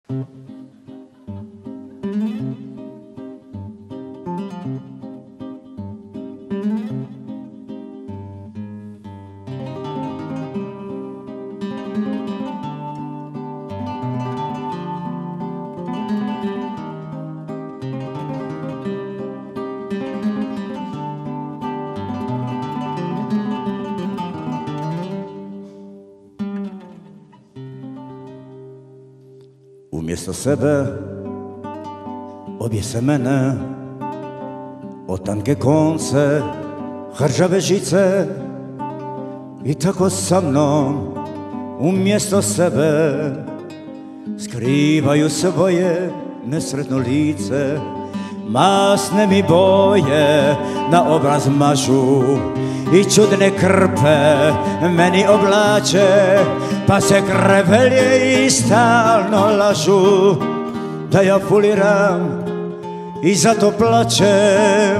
Umjesto sebe objese mene o tanke konce, hrđave žice i tako sa mnom umjesto sebe skrivaju svoje nesretno lice. Masne mi boje na obraz mažu i čudne krpe meni oblače, pa se krevelje i stalno lažu da ja fuliram i zato plačem.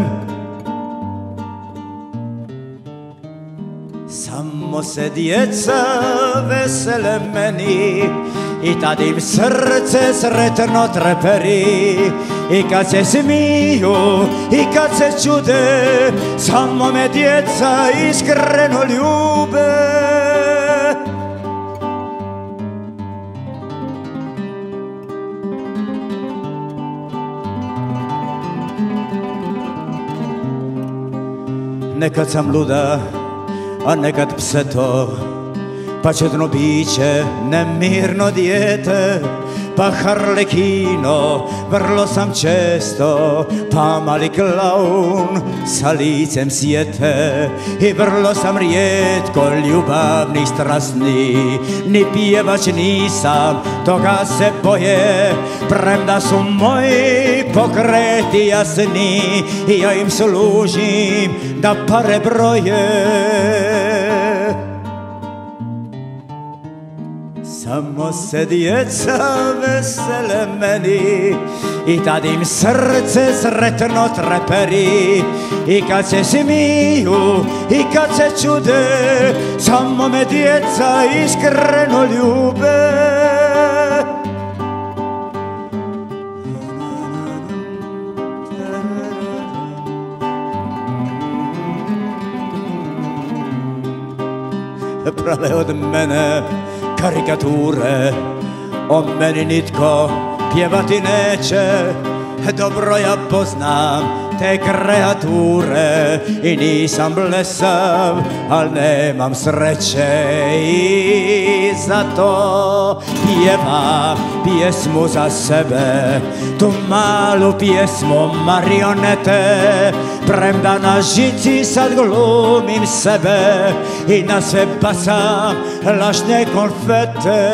Samo se djeca vesele meni i tad im srce sretno treperi, i kad se smiju i kad se čude, samo me djeca iskreno ljube. Nekad sam luda, a nekad pseto, pa čudno biće, nemirno dijete, pa harlekino, vrlo sam često, pa mali klaun sa licem sjete. I vrlo sam rijetko ljubavni, strasni, ni pjevač nisam, toga se boje, premda su moji pokreti jasni i ja im služim da pare broje. Samo se djeca vesele meni i tad im srce sretno treperi, i kad se smiju i kad se čude, samo me djeca iskreno ljube. Prave od mene karikature, o meni nitko pjevati neće. Dobro ja poznam te kreature i nisam blesav, al nemam sreće, i zato pjevam pjesmu za sebe, tu malu pjesmu marionete, premda na žici sad glumim sebe i na sve bacam lažne konfete.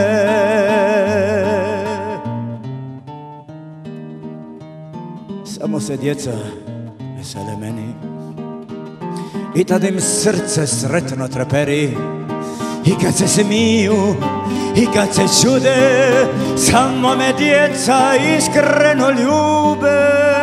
Samo se djeca vesele meni i tad im srce sretno treperi, i kad se smiju i kad se čude, samo me djeca iskreno ljube.